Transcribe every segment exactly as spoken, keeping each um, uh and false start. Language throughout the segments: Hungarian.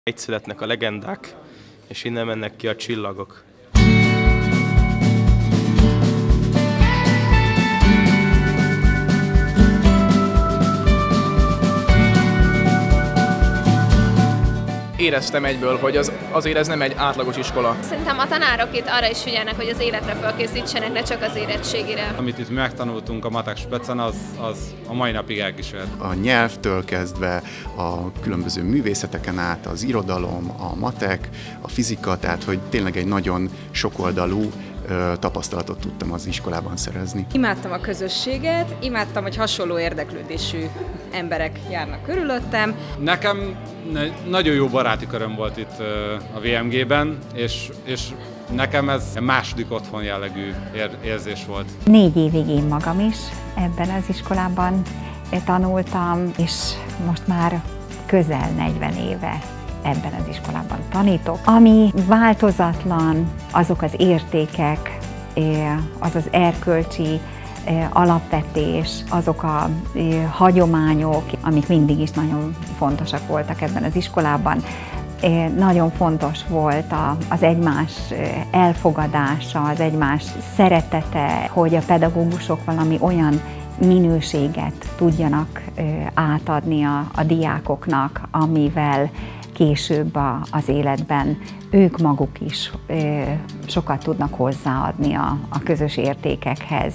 Itt születnek a legendák, és innen mennek ki a csillagok. Éreztem egyből, hogy az, azért ez nem egy átlagos iskola. Szerintem a tanárok itt arra is figyelnek, hogy az életre felkészítsenek, ne csak az érettségére. Amit itt megtanultunk a matek specen, az, az a mai napig elkísért. A nyelvtől kezdve a különböző művészeteken át, az irodalom, a matek, a fizika, tehát hogy tényleg egy nagyon sokoldalú tapasztalatot tudtam az iskolában szerezni. Imádtam a közösséget, imádtam, hogy hasonló érdeklődésű emberek járnak körülöttem. Nekem nagyon jó baráti köröm volt itt a vé em gében, és, és nekem ez második otthon jellegű érzés volt. Négy évig én magam is ebben az iskolában tanultam, és most már közel negyven éve ebben az iskolában tanítok. Ami változatlan, azok az értékek, az az erkölcsi alapvetés, azok a hagyományok, amik mindig is nagyon fontosak voltak ebben az iskolában. Nagyon fontos volt az egymás elfogadása, az egymás szeretete, hogy a pedagógusok valami olyan minőséget tudjanak átadni a, a diákoknak, amivel később a, az életben ők maguk is ö, sokat tudnak hozzáadni a, a közös értékekhez.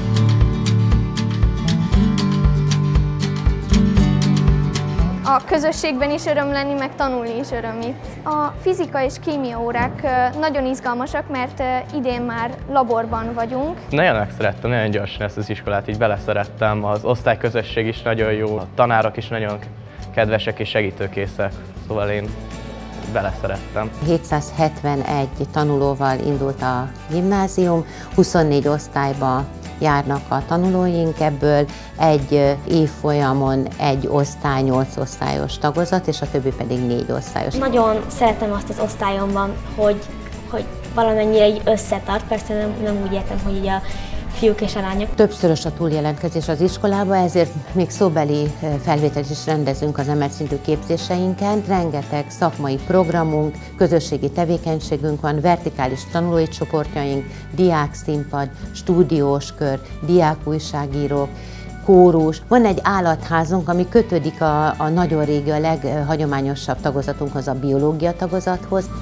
A közösségben is öröm lenni, meg tanulni is öröm itt. A fizika és kémia órák nagyon izgalmasak, mert idén már laborban vagyunk. Nagyon megszerettem, nagyon gyorsan ezt az iskolát, így beleszerettem. Az osztályközösség is nagyon jó, a tanárok is nagyon kedvesek és segítőkészek, szóval én beleszerettem. hétszázhetvenegy tanulóval indult a gimnázium, huszonnégy osztályba járnak a tanulóink, ebből egy évfolyamon egy osztály, nyolc osztályos tagozat, és a többi pedig négy osztályos. Nagyon szeretem azt az osztályomban, hogy, hogy valamennyire így összetart, persze nem, nem úgy értem, hogy így a fiúk és a lányok. Többszörös a túljelentkezés az iskolába, ezért még szóbeli felvételt is rendezünk az emelt szintű képzéseinken. Rengeteg szakmai programunk, közösségi tevékenységünk van, vertikális tanulói csoportjaink, diákszínpad, stúdiós kör, diákújságírók, kórus. Van egy állatházunk, ami kötődik a, a nagyon régi, a leghagyományosabb tagozatunkhoz, a biológia tagozathoz.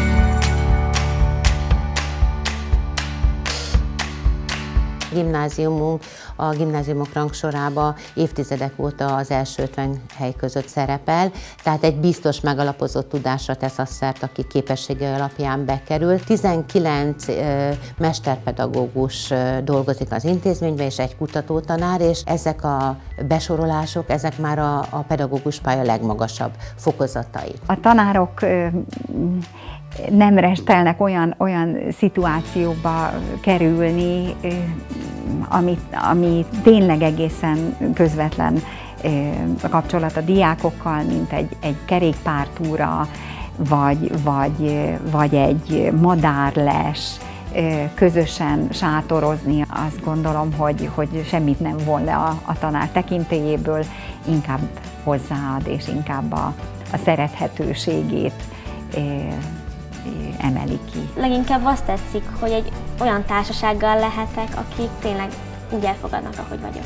Gimnáziumunk a gimnáziumok rangsorába évtizedek óta az első ötven hely között szerepel, tehát egy biztos megalapozott tudásra tesz a szert, aki képessége alapján bekerül. tizenkilenc ö, mesterpedagógus ö, dolgozik az intézményben, és egy kutatótanár, és ezek a besorolások, ezek már a, a pedagógus pálya legmagasabb fokozatai. A tanárok ö, nem restelnek olyan, olyan szituációba kerülni, ami, ami tényleg egészen közvetlen a kapcsolat a diákokkal, mint egy, egy kerékpártúra, vagy, vagy, vagy egy madárles, közösen sátorozni. Azt gondolom, hogy, hogy semmit nem von le a, a tanár tekintélyéből, inkább hozzáad, és inkább a, a szerethetőségét emeli ki. Leginkább azt tetszik, hogy egy olyan társasággal lehetek, akik tényleg úgy elfogadnak, ahogy vagyok.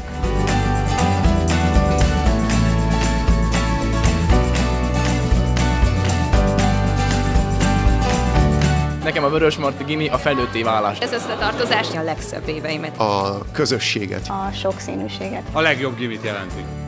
Nekem a Vörösmarty Gimi a felnőtté válás. Ez összetartozás. A legszebb éveimet. A közösséget. A sokszínűséget. A legjobb gimit jelenti.